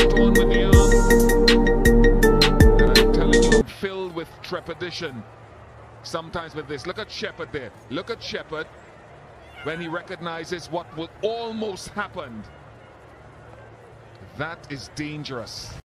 on with the arm. And I'm telling you, I'm filled with trepidation sometimes with this. Look at Shepherd there. Look at Shepherd when he recognizes what will almost happen. That is dangerous.